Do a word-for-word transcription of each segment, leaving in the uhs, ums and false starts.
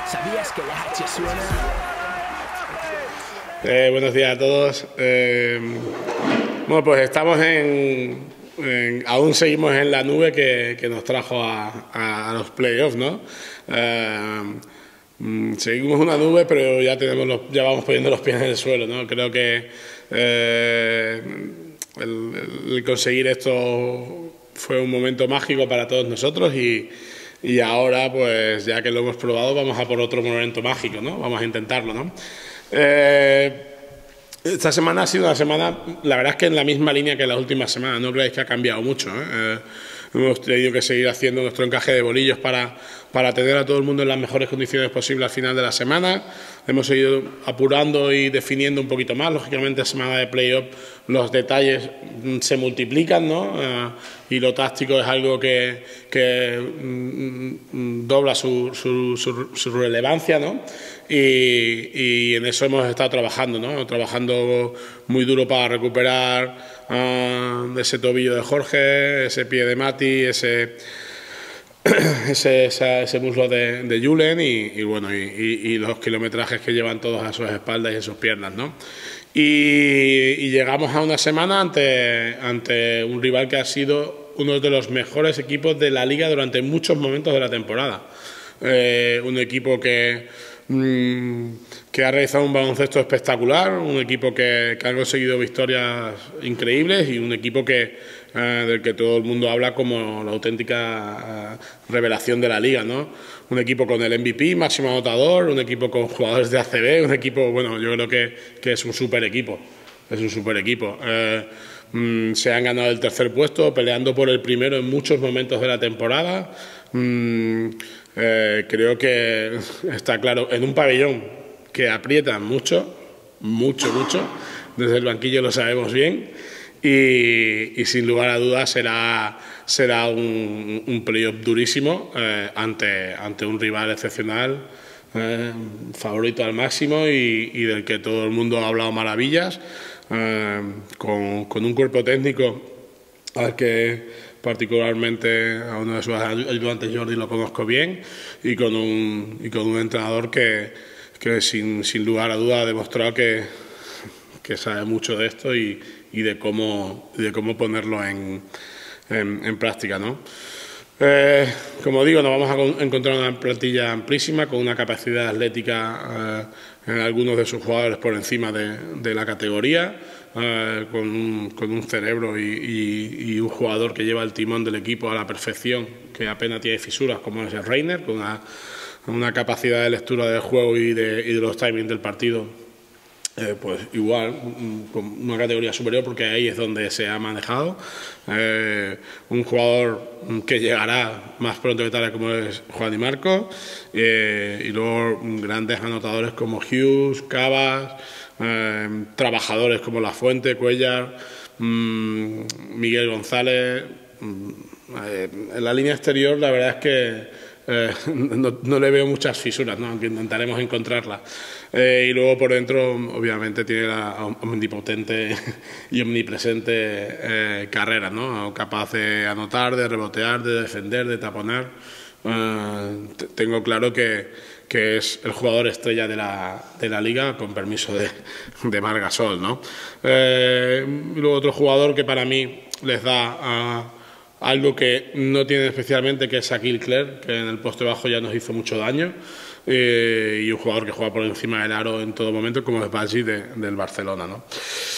¿Sabías que la H suena? Eh, buenos días a todos. Eh, bueno, pues estamos en, en... Aún seguimos en la nube que, que nos trajo a, a, a los playoffs, ¿no? Eh, seguimos una nube, pero ya, tenemos los, ya vamos poniendo los pies en el suelo, ¿no? Creo que eh, el, el conseguir esto fue un momento mágico para todos nosotros y... Y ahora, pues ya que lo hemos probado, vamos a por otro momento mágico, ¿no? Vamos a intentarlo, ¿no? Eh, esta semana ha sido una semana, la verdad es que en la misma línea que la última semana, no creáis que ha cambiado mucho, ¿eh? Eh, hemos tenido que seguir haciendo nuestro encaje de bolillos para, para tener a todo el mundo en las mejores condiciones posibles al final de la semana. Hemos seguido apurando y definiendo un poquito más. Lógicamente, semana de playoff los detalles se multiplican, ¿no? Eh, y lo táctico es algo que, que mm, dobla su, su, su, su relevancia, ¿no? Y, y en eso hemos estado trabajando, ¿no? Trabajando muy duro para recuperar uh, ese tobillo de Jorge, ese pie de Mati, ese, ese, ese, ese muslo de, de Julen y, y bueno, y, y, y los kilometrajes que llevan todos a sus espaldas y a sus piernas, ¿no? Y, y llegamos a una semana ante, ante un rival que ha sido uno de los mejores equipos de la liga durante muchos momentos de la temporada. Eh, un equipo que, mmm, que ha realizado un baloncesto espectacular, un equipo que, que ha conseguido victorias increíbles y un equipo que, eh, del que todo el mundo habla como la auténtica eh, revelación de la liga, ¿no? Un equipo con el M V P, máximo anotador, un equipo con jugadores de A C B, un equipo, bueno, yo creo que, que es un super equipo, es un super equipo. Eh, mm, se han ganado el tercer puesto, peleando por el primero en muchos momentos de la temporada. Mm, eh, creo que está claro, en un pabellón que aprieta mucho, mucho, mucho, desde el banquillo lo sabemos bien. Y, y sin lugar a dudas será, será un, un playoff durísimo eh, ante, ante un rival excepcional, eh, favorito al máximo y, y del que todo el mundo ha hablado maravillas, eh, con, con un cuerpo técnico al que particularmente a uno de sus ayudantes, Jordi, lo conozco bien, y con un, y con un entrenador que, que sin, sin lugar a dudas ha demostrado que, que sabe mucho de esto y y de cómo, de cómo ponerlo en, en, en práctica, ¿no? Eh, como digo, nos vamos a encontrar una plantilla amplísima con una capacidad atlética eh, en algunos de sus jugadores por encima de, de la categoría, eh, con, un, con un cerebro y, y, y un jugador que lleva el timón del equipo a la perfección, que apenas tiene fisuras, como es el Reiner, con una, una capacidad de lectura del juego y de, y de los timings del partido. Eh, pues igual, con una categoría superior, porque ahí es donde se ha manejado. Eh, un jugador que llegará más pronto que tarde, como es Juan Di Marco, eh, y luego grandes anotadores como Hughes, Cabas, eh, trabajadores como La Fuente, Cuellar, mmm, Miguel González. Eh, en la línea exterior, la verdad es que Eh, no, no le veo muchas fisuras, ¿no? Aunque intentaremos encontrarlas. Eh, y luego por dentro, obviamente, tiene la omnipotente y omnipresente eh, carrera, ¿no? Capaz de anotar, de rebotear, de defender, de taponar. Eh, tengo claro que, que es el jugador estrella de la, de la liga, con permiso de, de Marc Gasol, ¿no? Eh, y luego otro jugador que para mí les da a algo que no tiene especialmente, que es Shaquille Clerc, que en el poste bajo ya nos hizo mucho daño, eh, y un jugador que juega por encima del aro en todo momento, como es Badji de, del Barcelona, ¿no?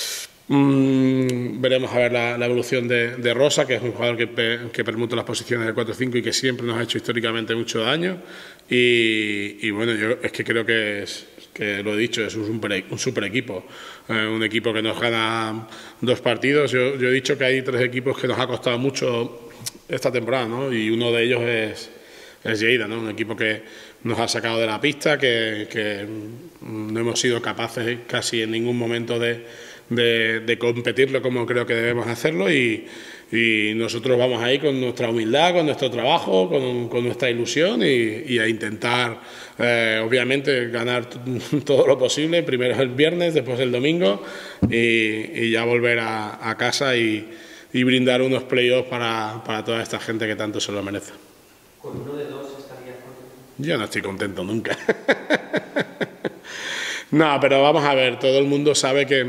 Mm, veremos a ver la, la evolución de, de Rosa, que es un jugador que, pe, que permuta las posiciones de cuatro cinco y que siempre nos ha hecho históricamente mucho daño. Y, y bueno, yo es que creo que es, que lo he dicho, es un super, un super equipo, eh, un equipo que nos gana dos partidos. Yo, yo he dicho que hay tres equipos que nos ha costado mucho esta temporada, ¿no? Y uno de ellos es, es Lleida, ¿no? Un equipo que nos ha sacado de la pista, que, que no hemos sido capaces casi en ningún momento de, de, de competirlo como creo que debemos hacerlo, y, y nosotros vamos ahí con nuestra humildad, con nuestro trabajo, con, con nuestra ilusión y, y a intentar, eh, obviamente, ganar todo lo posible, primero el viernes, después el domingo, y, y ya volver a, a casa y, y brindar unos playoffs para, para toda esta gente que tanto se lo merece. ¿Con uno de dos estarías contento? Yo no estoy contento nunca. No, pero vamos a ver, todo el mundo sabe que,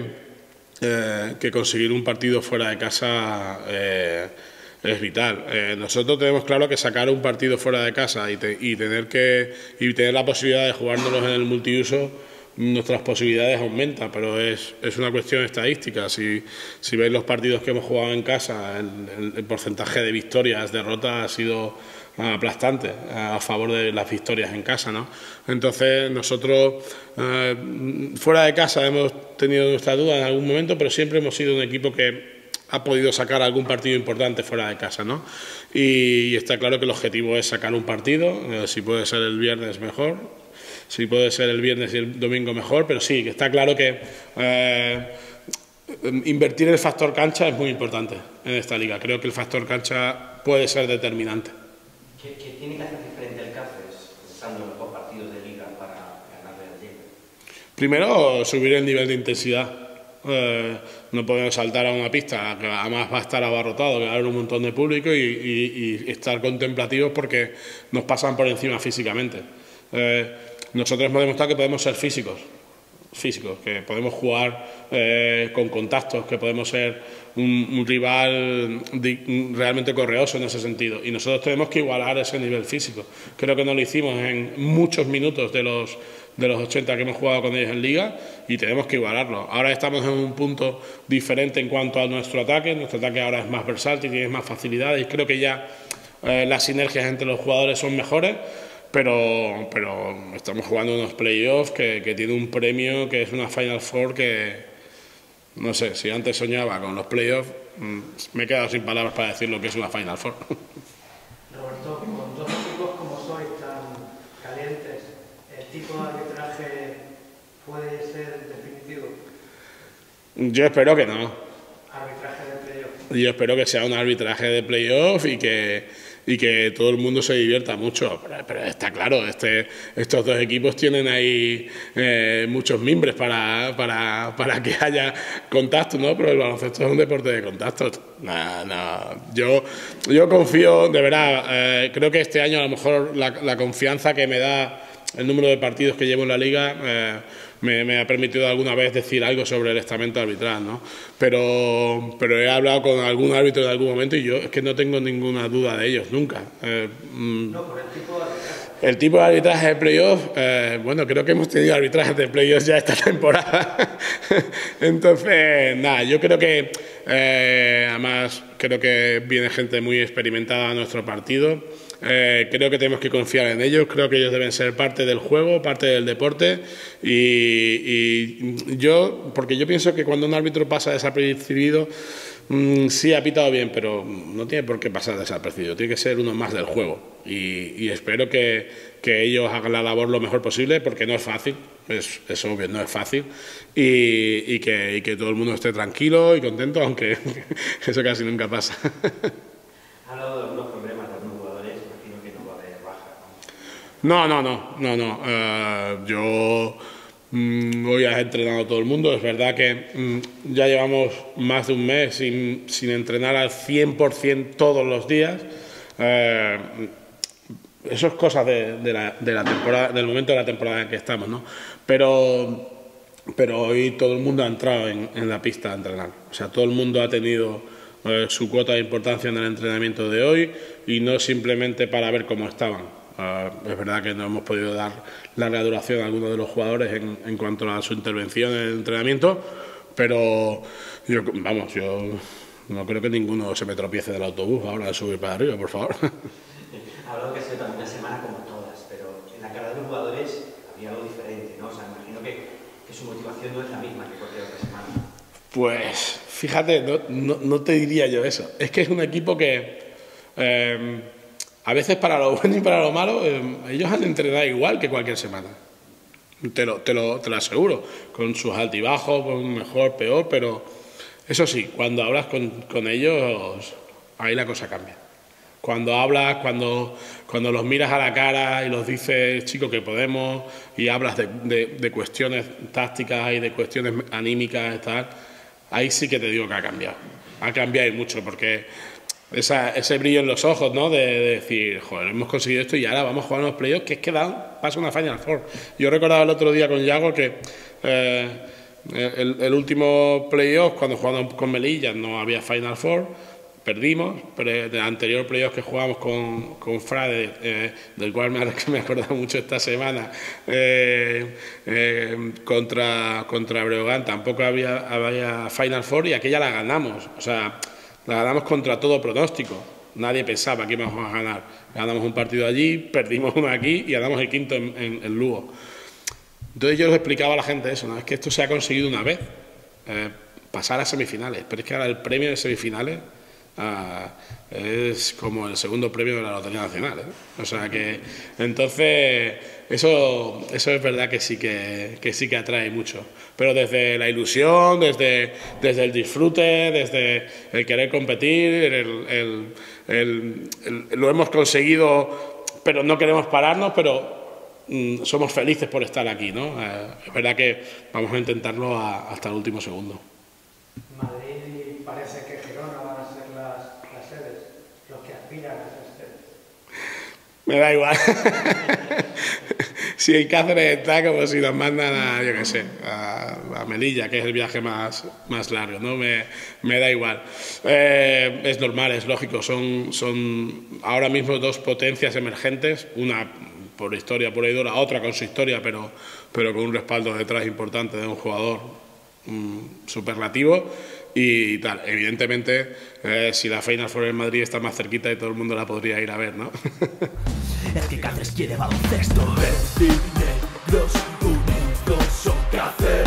eh, que conseguir un partido fuera de casa eh, es vital. Eh, nosotros tenemos claro que sacar un partido fuera de casa y, te, y, tener, que, y tener la posibilidad de jugárnoslos en el multiuso, nuestras posibilidades aumentan, pero es, es una cuestión estadística. Si, si veis los partidos que hemos jugado en casa, el, el, el porcentaje de victorias, derrotas ha sido aplastante a favor de las victorias en casa, ¿no? Entonces nosotros eh, fuera de casa hemos tenido nuestras dudas en algún momento, pero siempre hemos sido un equipo que ha podido sacar algún partido importante fuera de casa, ¿no? Y, y está claro que el objetivo es sacar un partido, eh, si puede ser el viernes mejor, si puede ser el viernes y el domingo mejor, pero sí, que está claro que eh, invertir el factor cancha es muy importante en esta liga. Creo que el factor cancha puede ser determinante. ¿Qué, qué tiene que hacer diferente el Cáceres, pensando en los dos partidos de liga, para ganarle al Lleida? Primero, subir el nivel de intensidad. Eh, no podemos saltar a una pista que además va a estar abarrotado, que va a haber un montón de público y, y, y estar contemplativos porque nos pasan por encima físicamente. Eh, nosotros hemos demostrado que podemos ser físicos, físicos, que podemos jugar eh, con contactos, que podemos ser un, un rival di, realmente correoso en ese sentido. Y nosotros tenemos que igualar ese nivel físico. Creo que no lo hicimos en muchos minutos de los, de los ochenta que hemos jugado con ellos en Liga y tenemos que igualarlo. Ahora estamos en un punto diferente en cuanto a nuestro ataque. Nuestro ataque ahora es más versátil, tiene más facilidades y creo que ya eh, las sinergias entre los jugadores son mejores. Pero, pero estamos jugando unos playoffs que, que tiene un premio que es una Final Four que, no sé, si antes soñaba con los playoffs, me he quedado sin palabras para decir lo que es una Final Four. Roberto, con dos equipos como sois tan calientes, ¿el tipo de arbitraje puede ser definitivo? Yo espero que no. ¿Arbitraje de playoff? Yo espero que sea un arbitraje de playoff y que... y que todo el mundo se divierta mucho, pero, pero está claro, este, estos dos equipos tienen ahí eh, muchos mimbres para, para, para que haya contacto, ¿no? Pero el baloncesto es un deporte de contacto. No, no. Yo, yo confío, de verdad, eh, creo que este año a lo mejor la, la confianza que me da el número de partidos que llevo en la liga eh, me, me ha permitido alguna vez decir algo sobre el estamento arbitral, ¿no? Pero, pero he hablado con algún árbitro en algún momento y yo es que no tengo ninguna duda de ellos, nunca. Eh, mm, no, por el tipo de arbitraje. El tipo de arbitraje de playoff, eh, bueno, creo que hemos tenido arbitrajes de playoff ya esta temporada. Entonces, nada, yo creo que, eh, además, creo que viene gente muy experimentada a nuestro partido. Eh, creo que tenemos que confiar en ellos, creo que ellos deben ser parte del juego, parte del deporte y, y yo, porque yo pienso que cuando un árbitro pasa desapercibido, mmm, sí ha pitado bien, pero no tiene por qué pasar desapercibido, tiene que ser uno más del juego y, y espero que, que ellos hagan la labor lo mejor posible porque no es fácil, es, es obvio, no es fácil y, y, que, y que todo el mundo esté tranquilo y contento, aunque eso casi nunca pasa. Ha hablado de algunos problemas de algunos jugadores, imagino que no va a haber baja, ¿no? No, no, no, no, no. Uh, yo mmm, hoy he entrenado a todo el mundo. Es verdad que mmm, ya llevamos más de un mes sin, sin entrenar al cien por cien todos los días. Uh, eso es cosa de, de, la, de la temporada, del momento de la temporada en que estamos, ¿no? Pero, pero hoy todo el mundo ha entrado en, en la pista a entrenar. O sea, todo el mundo ha tenido eh, su cuota de importancia en el entrenamiento de hoy y no simplemente para ver cómo estaban. Uh, es verdad que no hemos podido dar larga duración a algunos de los jugadores en, en cuanto a su intervención en el entrenamiento, pero yo, vamos, yo no creo que ninguno se me tropiece del autobús ahora de subir para arriba, por favor. Ha hablado que ha sido también una semana como todas, pero en la cara de los jugadores había algo diferente, ¿no? O sea, imagino que, que su motivación no es la misma que cualquier otra semana. Pues, fíjate, no, no, no te diría yo eso. Es que es un equipo que... Eh, a veces para lo bueno y para lo malo, eh, ellos han entrenado igual que cualquier semana. Te lo, te, lo, te lo aseguro. Con sus altibajos, con mejor, peor, pero eso sí, cuando hablas con, con ellos, ahí la cosa cambia. Cuando hablas, cuando, cuando los miras a la cara y los dices, chicos, que podemos, y hablas de, de, de cuestiones tácticas y de cuestiones anímicas y tal, ahí sí que te digo que ha cambiado. Ha cambiado y mucho, porque esa, ese brillo en los ojos, ¿no? De, de decir, joder, hemos conseguido esto y ahora vamos a jugar unos playoffs que es que dan paso a una Final Four. Yo recordaba el otro día con Yago que eh, el, el último playoff, cuando jugamos con Melilla, no había Final Four. Perdimos, pero del anterior playoff que jugamos con, con Frade, eh, del cual me, me he acordado mucho esta semana, eh, eh, contra, contra Breogán, tampoco había, había Final Four y aquella la ganamos. O sea, la ganamos contra todo pronóstico. Nadie pensaba que íbamos a ganar. Ganamos un partido allí, perdimos uno aquí y ganamos el quinto en, en, en Lugo. Entonces yo les explicaba a la gente eso, ¿no? Es que esto se ha conseguido una vez, eh, pasar a semifinales, pero es que ahora el premio de semifinales Ah, es como el segundo premio de la Lotería Nacional, ¿eh? O sea que entonces eso, eso es verdad que sí que, que sí que atrae mucho, pero desde la ilusión, desde, desde el disfrute, desde el querer competir, el, el, el, el, lo hemos conseguido, pero no queremos pararnos, pero mm, somos felices por estar aquí, ¿no? Eh, es verdad que vamos a intentarlo a, hasta el último segundo. Madrid parece que Girona van a ser las, las sedes, los que aspiran a esas sedes. Me da igual. Si en Cáceres está, como si nos mandan a, yo qué sé, a, a Melilla, que es el viaje más, más largo, ¿no? Me, me da igual. Eh, es normal, es lógico, son, son ahora mismo dos potencias emergentes, una por historia pura y dura, otra con su historia, pero, pero con un respaldo detrás importante de un jugador mm, superlativo. Y tal, evidentemente, eh, si la Final Four en Madrid está más cerquita y todo el mundo la podría ir a ver, ¿no? Es que Cáceres quiere baloncesto. Verdes y negros unidos son Cáceres.